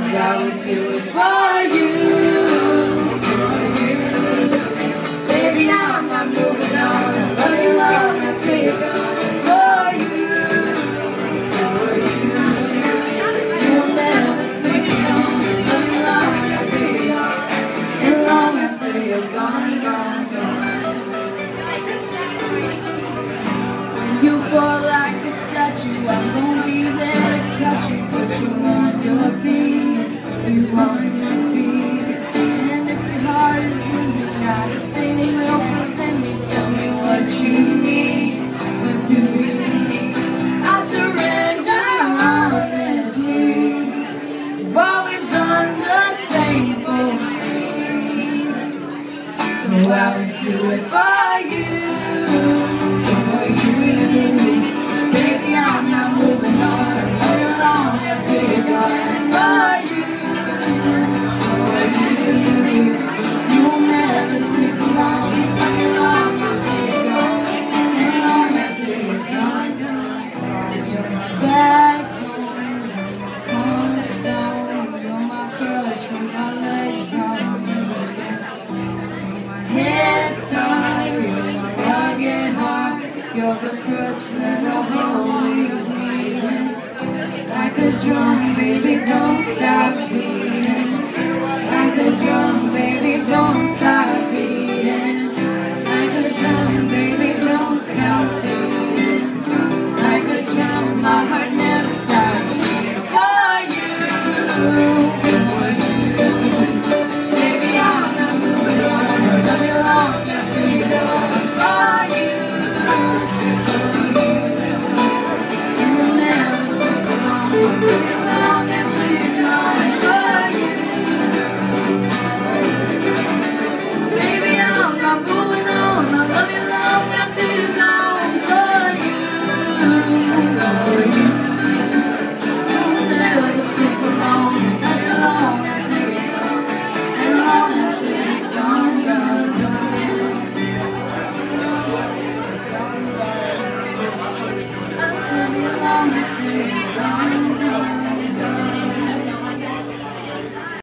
I would do it for you. Baby, now I'm not moving on. I love you long after you're gone. For you, you'll never see me home. Love you long after you're gone, and long after you're gone, gone, gone. When you fall like a statue, I'm gonna be there to catch you, put you on your feet, you on your feet. And if your heart is injured, not a thing will prevent me. Tell me what you need, what do you need? I surrender honestly. You've always done the same for me, so I would do it for you. Baby, I'm not moving on. All along after you're gone. For you, you will never sleep alone. All along after you're gone, and long after you're gone, gone, gone. You're my backbone, cornerstone. You're my crutch when my legs aren't moving. You're my head start. You're my rugged heart. You're the crutch that I always needed. Like a drum, baby, don't stop beating.